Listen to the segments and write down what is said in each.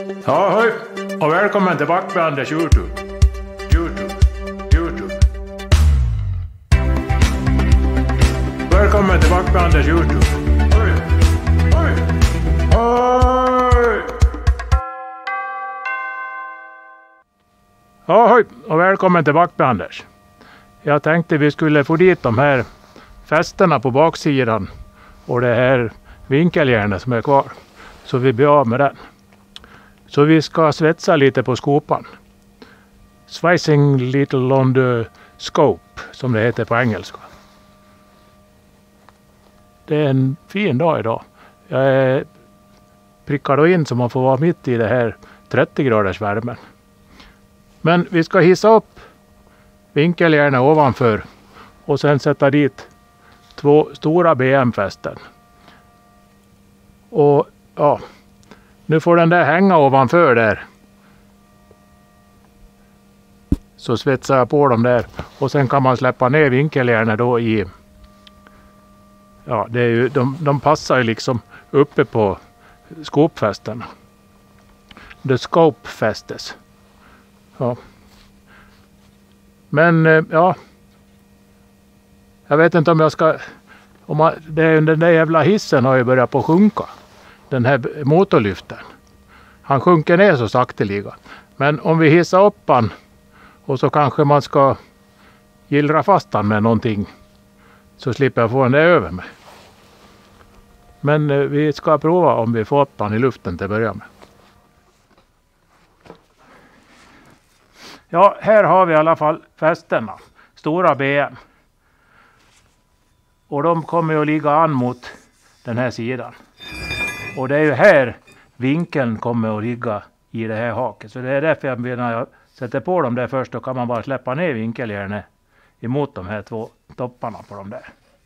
Ja, hej och välkommen till Backbanders YouTube. Välkommen till Backbanders YouTube. Hej. Ja, hej och välkommen till Backbanders. Jag tänkte vi skulle få dit de här fästena på baksidan och det här vinkeljärnet som är kvar. Så vi blir av med den. Så vi ska svetsa lite på skopan. Slicing little on the scope, som det heter på engelska. Det är en fin dag idag. Jag är prickad in så man får vara mitt i det här 30 graders värmen. Men vi ska hissa upp vinkeljärnet ovanför och sen sätta dit 2 stora BM-fästen. Och ja, nu får den där hänga ovanför där. Så svetsar jag på dem där. Och sen kan man släppa ner vinkeljärnet då i... Ja, det är ju, de passar ju liksom uppe på skåpfästena. The scope fästes. Ja. Men ja. Jag vet inte om jag ska... Den där jävla hissen har ju börjat på sjunka. Den här motorlyften. Han sjunker ner så sakteliga. Men om vi hissar upp han och så kanske man ska gillra fast han med någonting. Så slipper jag få den där över mig. Men vi ska prova om vi får upp han i luften till att börja med. Ja, här har vi i alla fall fästena. Stora BM. Och de kommer ju att ligga an mot den här sidan. Och det är ju här vinkeln kommer att ligga i det här haket. Så det är därför när jag sätter på dem där först, då kan man bara släppa ner vinkeljärnet emot de här 2 topparna på dem där.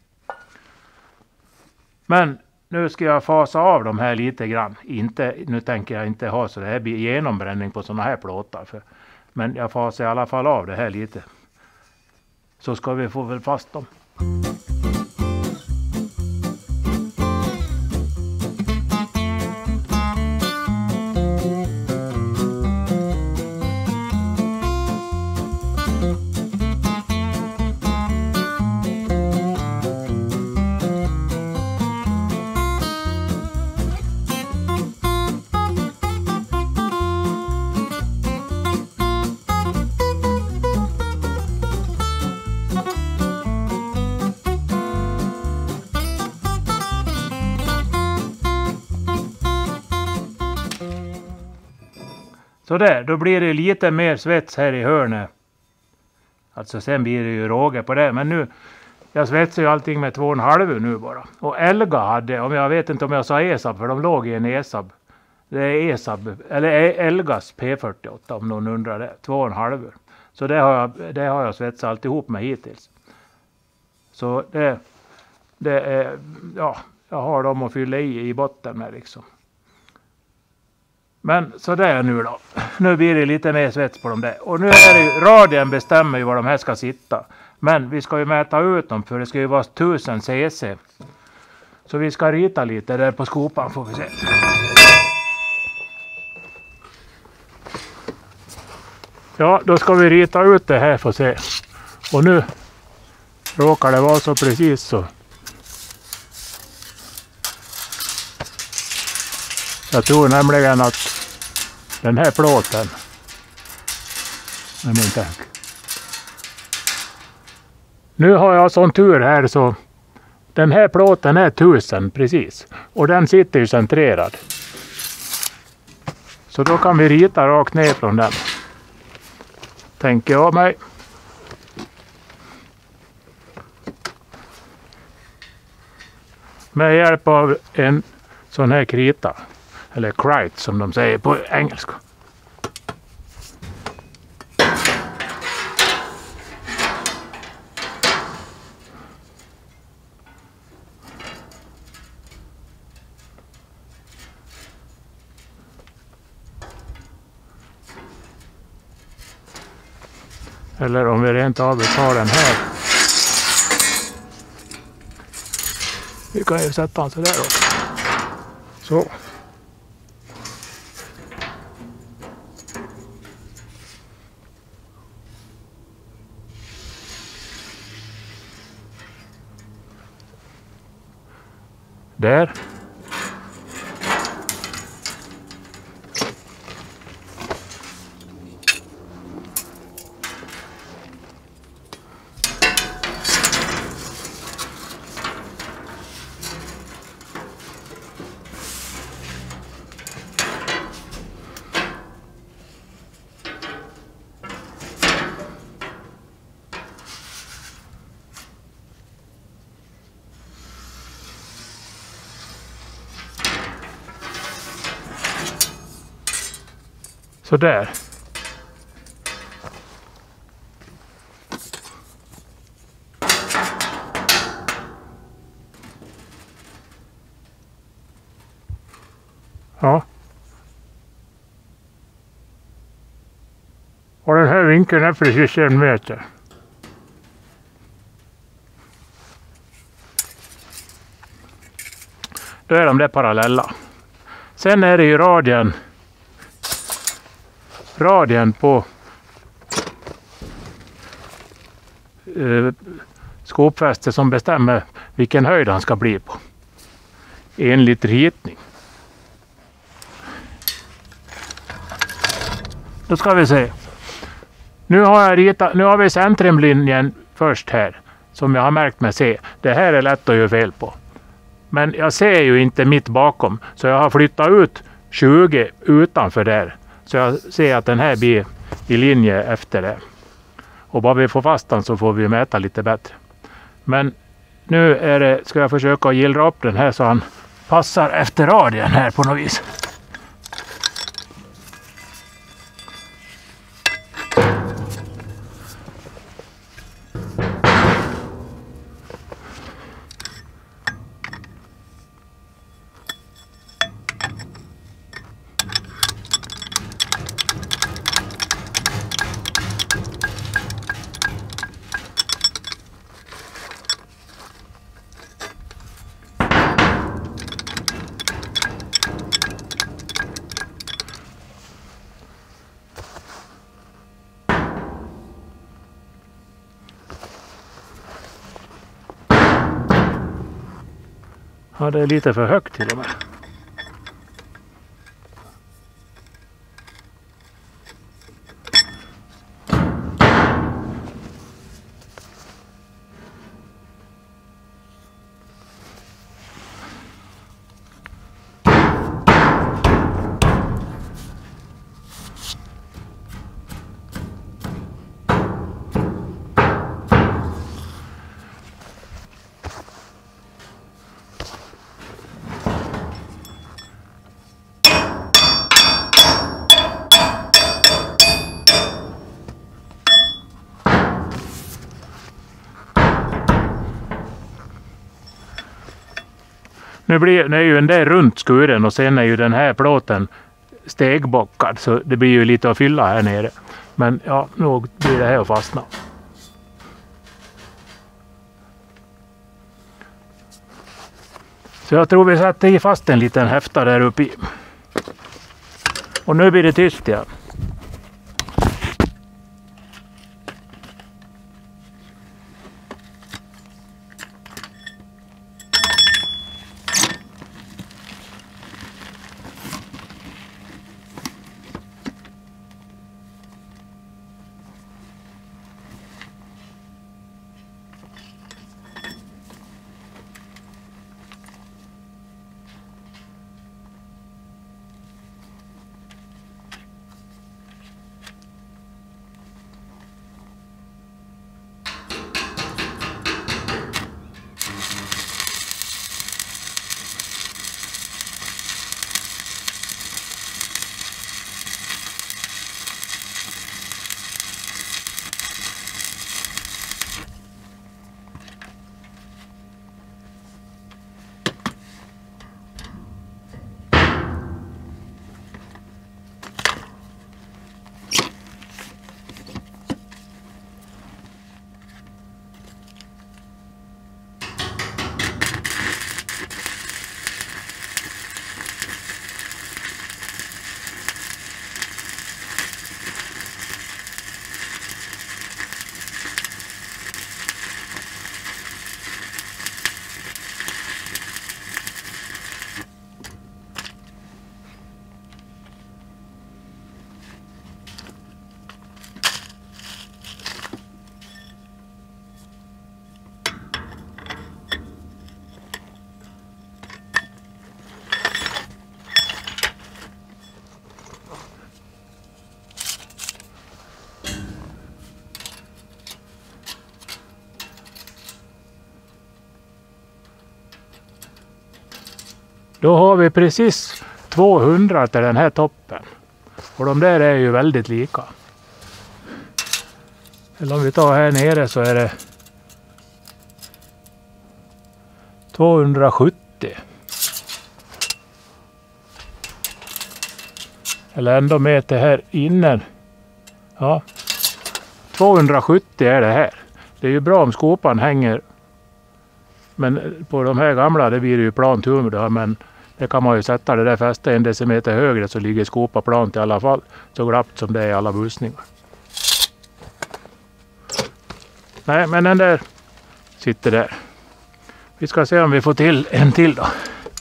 Men nu ska jag fasa av de här lite grann. Nu tänker jag inte ha så det här blir genombränning på sådana här plåtar. Men jag fasar i alla fall av det här lite. Så ska vi få väl fast dem. Så där, då blir det lite mer svets här i hörnet. Alltså sen blir det ju råge på det. Men nu, jag svetsar ju allting med 2,5 nu bara. Och Elga hade, jag vet inte om jag sa ESAB, för de låg i en ESAB. Det är ESAB, eller Elgas P48 om någon undrar det. 2,5. Så det har jag svetsat alltihop med hittills. Så det är, ja, jag har dem att fylla i botten med liksom. Men så där nu då. Nu blir det lite mer svets på dem där. Och nu är det ju, radien bestämmer ju var de här ska sitta. Men vi ska ju mäta ut dem för det ska ju vara 1000 cc. Så vi ska rita lite där på skopan får vi se. Ja, då ska vi rita ut det här för att se. Och nu råkar det vara så precis så. Jag tror nämligen att den här plåten, nu har jag sån tur här så den här plåten är 1000 precis och den sitter ju centrerad. Så då kan vi rita rakt ner från den. Tänker jag mig. Med hjälp av en sån här krita. Eller crite som de säger på engelska. Eller om vi rent av tar den här. Vi kan ju sätta den så där också. Så. Där. Så där. Ja. Och den här vinkeln är precis 1 meter. Då är de där parallella. Sen är det ju radien på skåpfästet som bestämmer vilken höjd han ska bli på. Enligt ritning. Då ska vi se. Nu har vi centrumlinjen först här. Som jag har märkt med se. Det här är lätt att göra fel på. Men jag ser ju inte mitt bakom. Så jag har flyttat ut 20 utanför där. Så jag ser att den här blir i linje efter det. Och bara vi får fast den så får vi mäta lite bättre. Men nu ska jag försöka gillra upp den här så han passar efter radien här på något vis. Ja, det är lite för högt till och med. Nu är ju den där runt skuren och sen är ju den här plåten stegbockad så det blir ju lite att fylla här nere. Men ja, nu blir det här att fastna. Så jag tror vi satte i fast en liten häfta där uppe i. Och nu blir det tyst igen. Då har vi precis 200 till den här toppen. Och de där är ju väldigt lika. Eller om vi tar här nere så är det 270. Eller ändå meter här inne. Ja, 270 är det här. Det är ju bra om skopan hänger. Men på de här gamla det blir det ju plan tum då, men det kan man ju sätta det där fästet 1 decimeter högre så ligger skopa plant i alla fall. Så glappt som det är i alla bussningar. Nej, men den där sitter där. Vi ska se om vi får till en till då.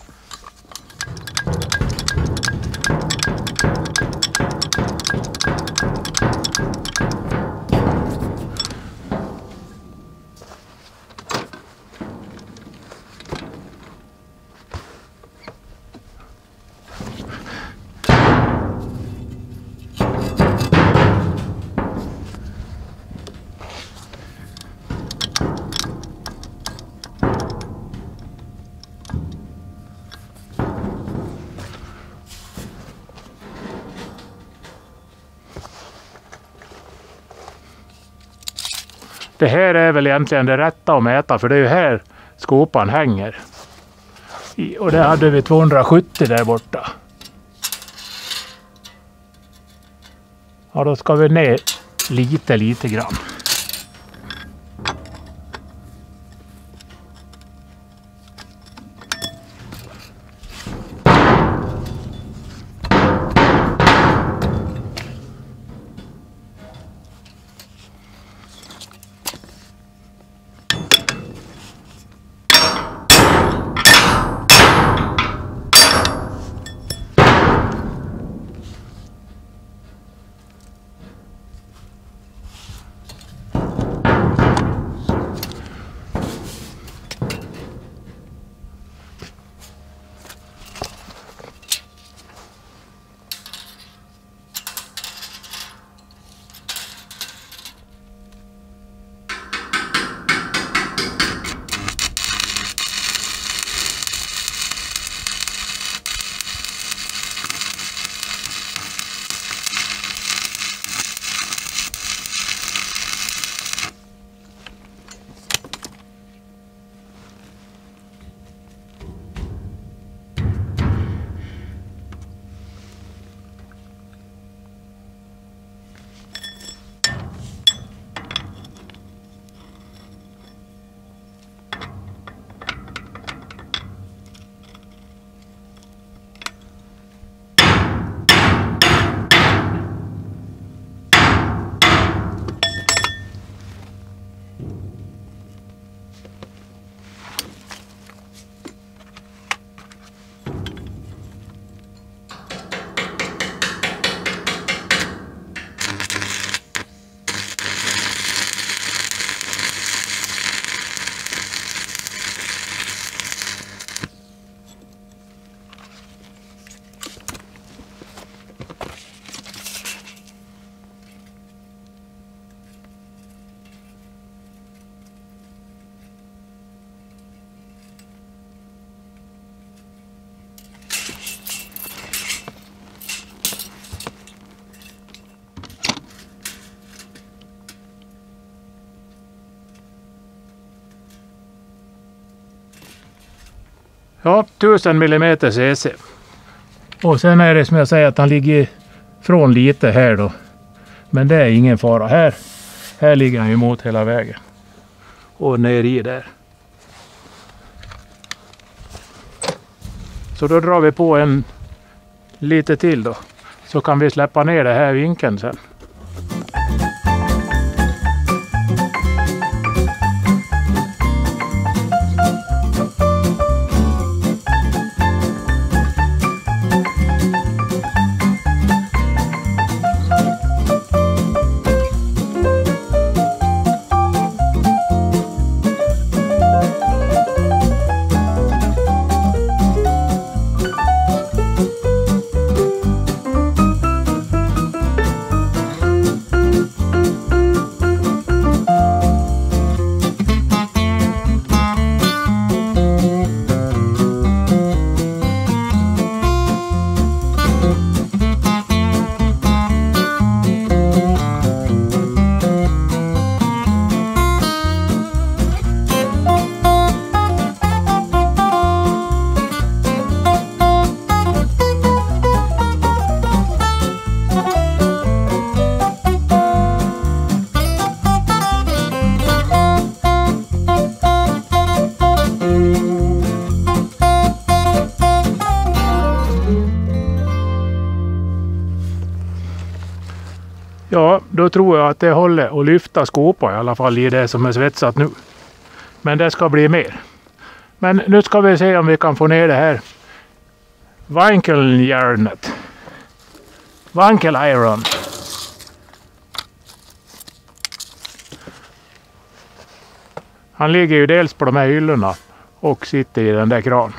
Det här är väl egentligen det rätta att mäta, för det är ju här skopan hänger. Och det hade vi 270 där borta. Ja, då ska vi ner lite grann. Ja, 1000 mm cc. Och sen är det som jag säger att han ligger från lite här då. Men det är ingen fara. Här ligger han emot hela vägen. Och ner i där. Så då drar vi på en lite till då. Så kan vi släppa ner det här vinkeln sen. Ja, då tror jag att det håller att lyfta skopa i alla fall i det som är svetsat nu. Men det ska bli mer. Men nu ska vi se om vi kan få ner det här vankeljärnet. Vankeliron. Han ligger ju dels på de här hyllorna och sitter i den där kranen.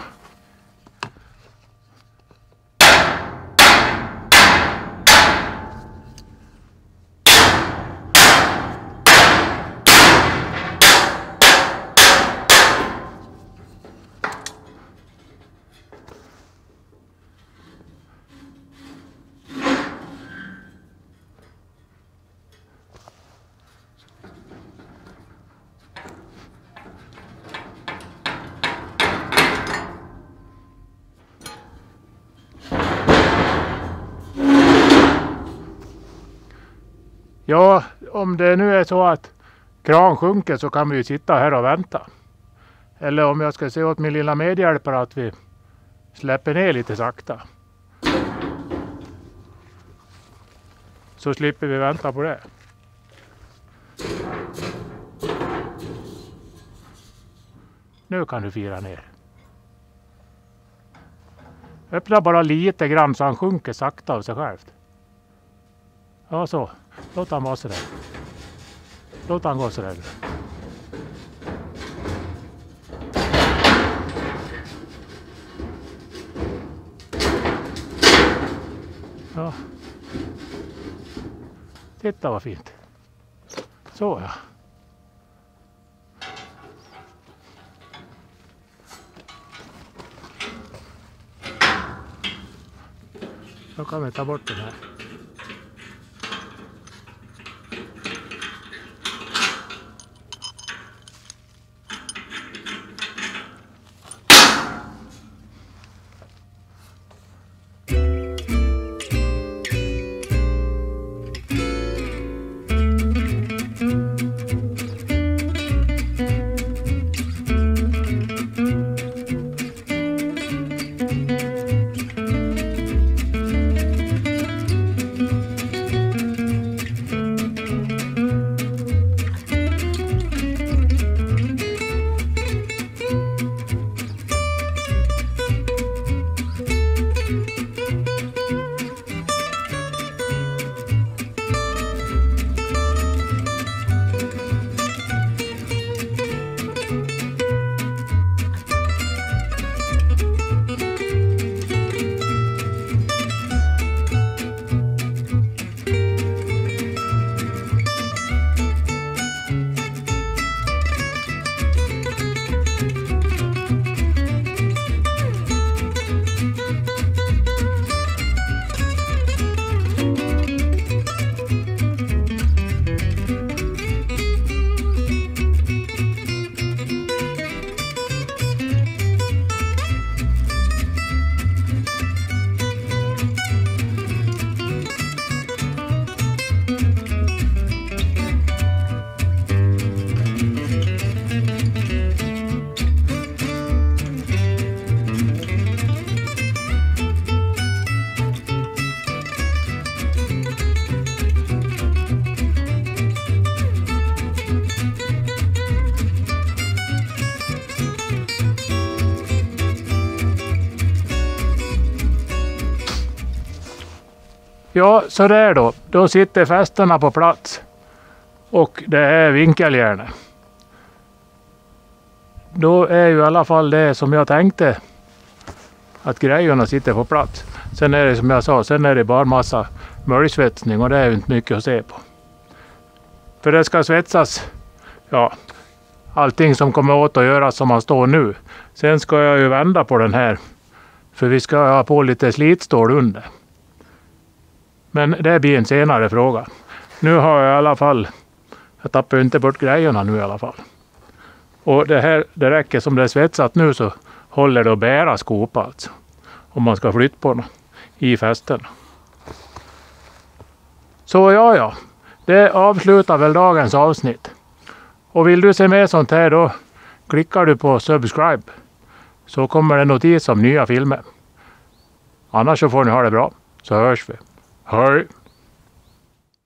Ja, om det nu är så att kran sjunker så kan vi ju sitta här och vänta. Eller om jag ska se åt min lilla medhjälpare att vi släpper ner lite sakta. Så slipper vi vänta på det. Nu kan du fira ner. Öppna bara lite grann så han sjunker sakta av sig självt. Ja, så. Låt han vara sådär. Låt han gå sådär. Ja. Titta vad fint. Så ja. Då kan vi ta bort den här. Ja, så där då. Då sitter fästena på plats. Och det är vinkeljärnet. Då är ju i alla fall det som jag tänkte. Att grejerna sitter på plats. Sen är det som jag sa, sen är det bara massa mölsvetsning och det är ju inte mycket att se på. För det ska svetsas, ja, allting som kommer åt att göra som man står nu. Sen ska jag ju vända på den här. För vi ska ha på lite slitstål under. Men det blir en senare fråga. Nu har jag i alla fall, jag tappar ju inte bort grejerna nu i alla fall. Och det här, det räcker som det är svetsat nu så håller det att bära skopa alltså. Om man ska flytta på den i fästen. Så ja, det avslutar väl dagens avsnitt. Och vill du se mer sånt här då klickar du på subscribe. Så kommer det notis om nya filmer. Annars så får ni ha det bra. Så hörs vi. Hej!